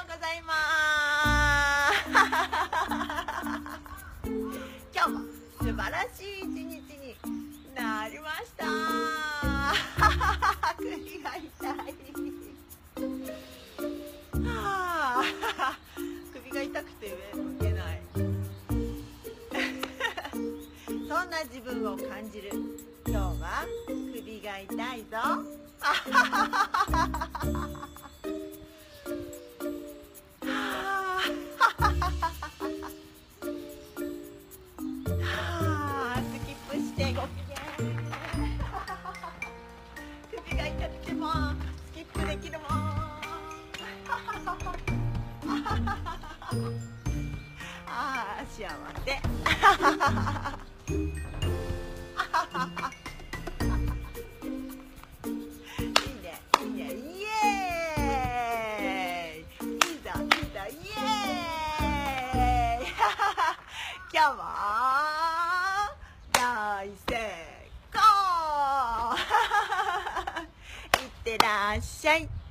うございます。今日も素晴らしい一日になりました。首が痛い。首が痛くて上向けない。そんな自分を感じる今日は首が痛いぞ。スキップしてご機嫌。首が痛くてもスキップできるもん。幸せ。いいね、いいね、イエーイ。いいぞ、いいぞ、イエーイ。今日も大成功。いってらっしゃい。